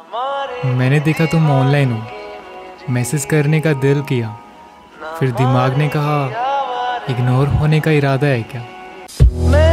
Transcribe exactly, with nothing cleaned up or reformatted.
मैंने देखा तुम ऑनलाइन हो, मैसेज करने का दिल किया, फिर दिमाग ने कहा इग्नोर होने का इरादा है क्या।